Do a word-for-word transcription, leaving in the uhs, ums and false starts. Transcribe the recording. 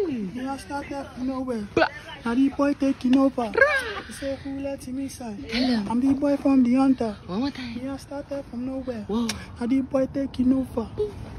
He has started from nowhere. Now the boy taking over. He said, who let him inside? I'm the boy from the hunter. One more time. He has started from nowhere. Whoa. Now the boy taking over.